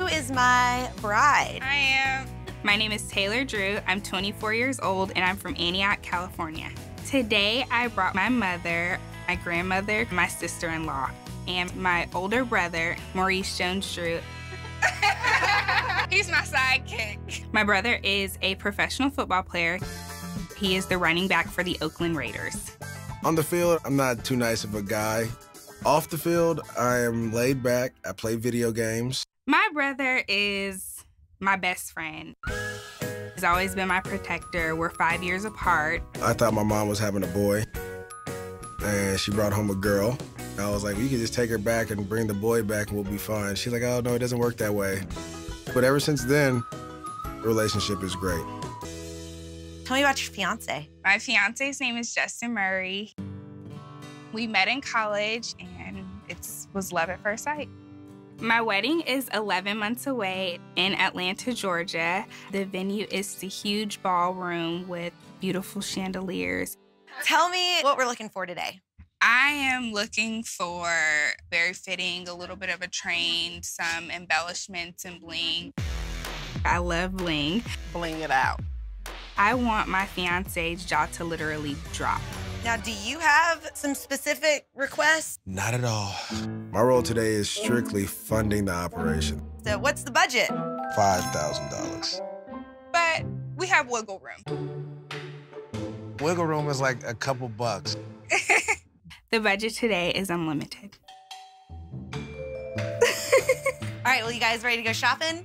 is my bride? I am. My name is Taylor Drew. I'm 24 years old, and I'm from Antioch, California. Today, I brought my mother, my grandmother, my sister-in-law, and my older brother, Maurice Jones-Drew. He's my sidekick. My brother is a professional football player. He is the running back for the Oakland Raiders. On the field, I'm not too nice of a guy. Off the field, I am laid back. I play video games. My brother is my best friend. He's always been my protector. We're 5 years apart. I thought my mom was having a boy, and she brought home a girl. I was like, well, you can just take her back and bring the boy back and we'll be fine. She's like, oh, no, it doesn't work that way. But ever since then, the relationship is great. Tell me about your fiance. My fiance's name is Justin Murray. We met in college, and it was love at first sight. My wedding is 11 months away in Atlanta, Georgia. The venue is the huge ballroom with beautiful chandeliers. Tell me what we're looking for today. I am looking for very fitting, a little bit of a train, some embellishments and bling. I love bling. Bling it out. I want my fiance's jaw to literally drop. Now, do you have some specific requests? Not at all. My role today is strictly funding the operation. So what's the budget? $5,000. But we have wiggle room. Wiggle room is like a couple bucks. The budget today is unlimited. All right, well, you guys ready to go shopping?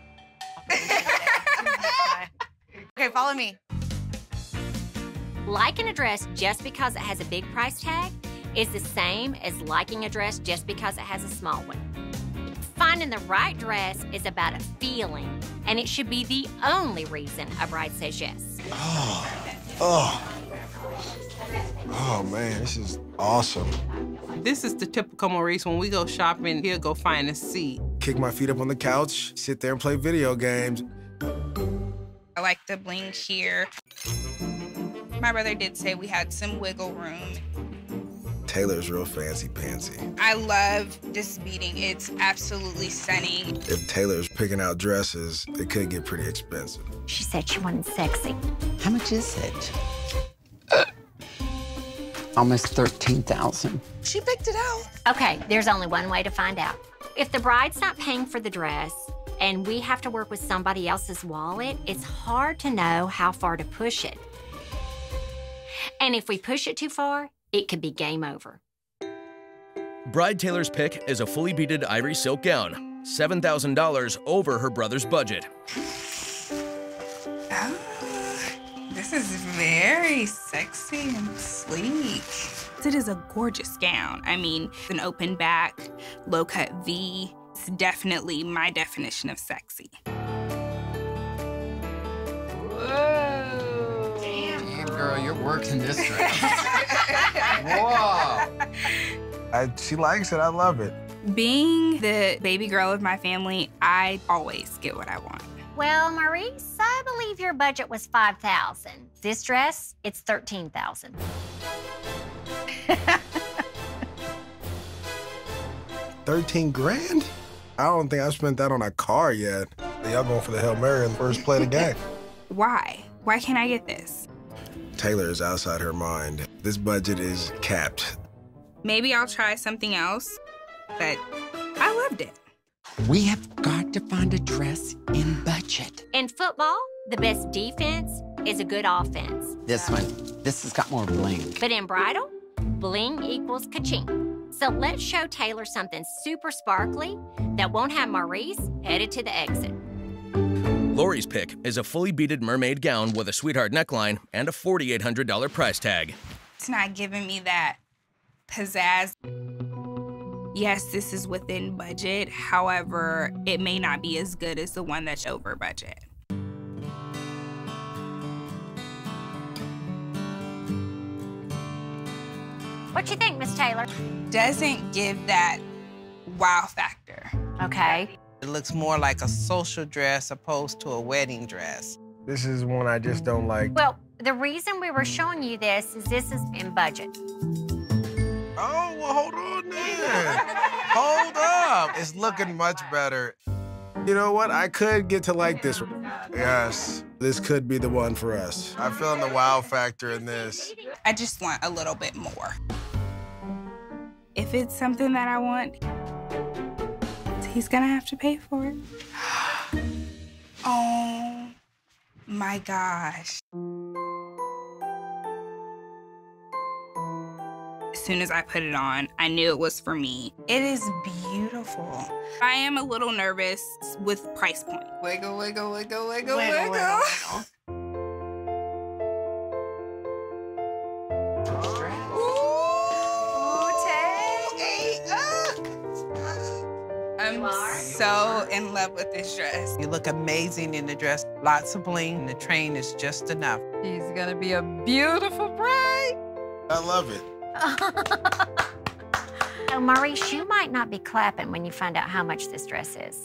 Okay, follow me. Liking a dress just because it has a big price tag is the same as liking a dress just because it has a small one. Finding the right dress is about a feeling, and it should be the only reason a bride says yes. Oh, man, this is awesome. This is the typical Maurice. When we go shopping, he'll go find a seat. Kick my feet up on the couch, sit there and play video games. I like the bling here. My brother did say we had some wiggle room. Taylor's real fancy-pantsy. I love this beading. It's absolutely stunning. If Taylor's picking out dresses, it could get pretty expensive. She said she wanted sexy. How much is it? Almost $13,000. She picked it out. Okay, there's only one way to find out. If the bride's not paying for the dress and we have to work with somebody else's wallet, it's hard to know how far to push it. And if we push it too far, it could be game over. Bride Taylor's pick is a fully beaded ivory silk gown, $7,000 over her brother's budget. This is very sexy and sleek. It is a gorgeous gown. I mean, an open back, low-cut V. It's definitely my definition of sexy. Whoa. Damn, girl, you're working this dress. Whoa. She likes it. I love it. Being the baby girl of my family, I always get what I want. Well, Maurice, I believe your budget was $5,000. This dress, it's $13,000. 13 grand? I don't think I've spent that on a car yet. Y'all going for the Hail Mary in the first play of the game. Why? Why can't I get this? Taylor is outside her mind. This budget is capped. Maybe I'll try something else, but I loved it. We have got to find a dress in budget. In football, the best defense is a good offense. This one, this has got more bling. But in bridal, bling equals ka-ching. So let's show Taylor something super sparkly that won't have Maurice headed to the exit. Lori's pick is a fully beaded mermaid gown with a sweetheart neckline and a $4,800 price tag. It's not giving me that pizzazz. Yes, this is within budget. However, it may not be as good as the one that's over budget. What you think, Miss Taylor? Doesn't give that wow factor. Okay. It looks more like a social dress opposed to a wedding dress. This is one I just don't like. Well, the reason we were showing you this is in budget. Oh, well, hold on then. Hold up. It's looking much better. You know what? I could get to like this one. Yes, this could be the one for us. I'm feeling the wow factor in this. I just want a little bit more. If it's something that I want, he's gonna have to pay for it. Oh my gosh. As soon as I put it on, I knew it was for me. It is beautiful. I am a little nervous with price point. Wiggle, wiggle, wiggle, wiggle, wiggle. I'm so in love with this dress. You look amazing in the dress. Lots of bling. The train is just enough. She's gonna be a beautiful bride. I love it. So, Maurice, you might not be clapping when you find out how much this dress is.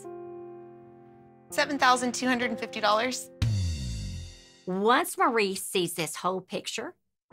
$7,250. Once Maurice sees this whole picture,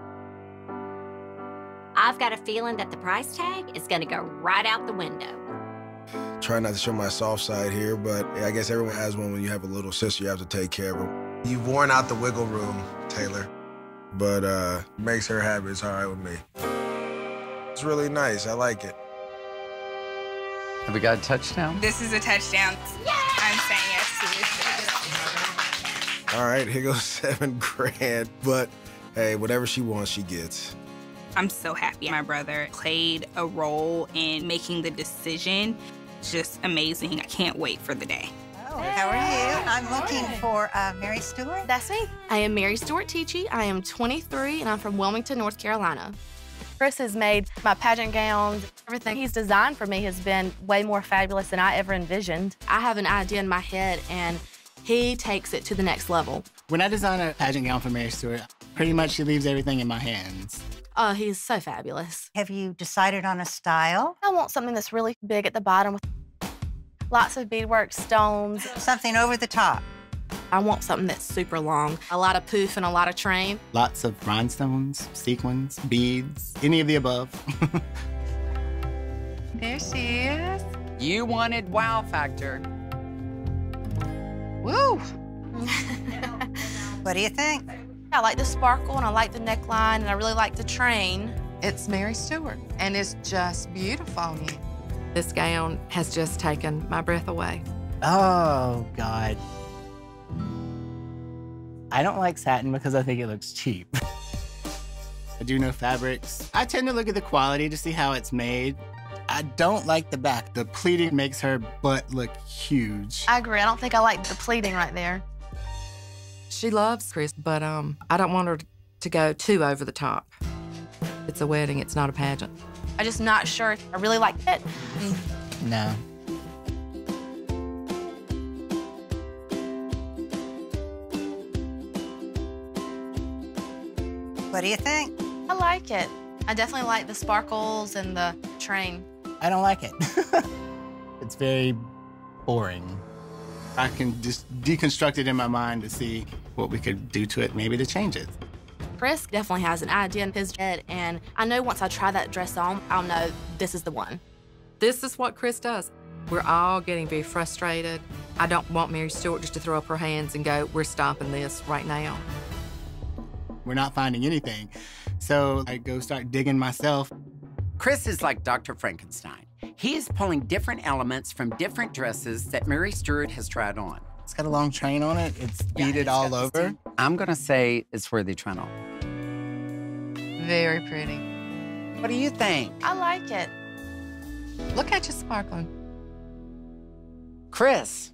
I've got a feeling that the price tag is gonna go right out the window. Try not to show my soft side here, but I guess everyone has one. When you have a little sister, you have to take care of her. You've worn out the wiggle room, Taylor, but makes her happy. It's all right with me. It's really nice. I like it. Have we got a touchdown? This is a touchdown. I'm saying yes to this dress. All right, here goes $7 grand, but hey, whatever she wants, she gets. I'm so happy my brother played a role in making the decision. Just amazing. I can't wait for the day. Oh, how are you? I'm looking for Mary Stewart. That's me. I am Mary Stewart Teachy. I am 23, and I'm from Wilmington, North Carolina. Chris has made my pageant gowns. Everything he's designed for me has been way more fabulous than I ever envisioned. I have an idea in my head, and he takes it to the next level. When I design a pageant gown for Mary Stewart, pretty much she leaves everything in my hands. Oh, he's so fabulous. Have you decided on a style? I want something that's really big at the bottom with lots of beadwork, stones. Something over the top. I want something that's super long, a lot of poof and a lot of train. Lots of rhinestones, sequins, beads, any of the above. There she is. You wanted wow factor. Woo! What do you think? I like the sparkle, and I like the neckline, and I really like the train. It's Mary Stewart, and it's just beautiful on you. This gown has just taken my breath away. Oh, God. I don't like satin because I think it looks cheap. I do know fabrics. I tend to look at the quality to see how it's made. I don't like the back. The pleating makes her butt look huge. I agree. I don't think I like the pleating right there. She loves Chris, but I don't want her to go too over the top. It's a wedding, it's not a pageant. I'm just not sure I really like it. No. What do you think? I like it. I definitely like the sparkles and the train. I don't like it. It's very boring. I can just deconstruct it in my mind to see what we could do to it, maybe to change it. Chris definitely has an idea in his head, and I know once I try that dress on, I'll know this is the one. This is what Chris does. We're all getting very frustrated. I don't want Mary Stewart just to throw up her hands and go, we're stopping this right now. We're not finding anything. So I go start digging myself. Chris is like Dr. Frankenstein. He is pulling different elements from different dresses that Mary Stewart has tried on. It's got a long train on it. It's beaded all over. I'm gonna say it's worthy Trennell. Very pretty. What do you think? I like it. Look at you sparkling. Chris.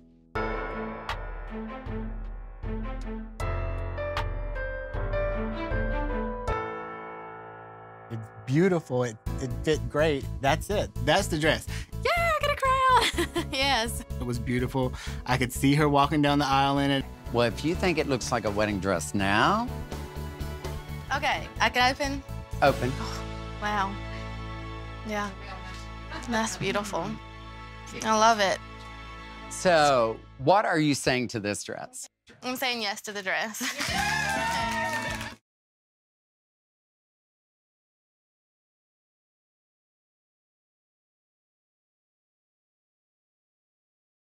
It's beautiful. It fit great. That's it. That's the dress. Yeah, I got a crown. Yes. It was beautiful. I could see her walking down the aisle in it. Well, if you think it looks like a wedding dress now. Okay, I can open. Open. Wow. Yeah. That's beautiful. I love it. So, what are you saying to this dress? I'm saying yes to the dress.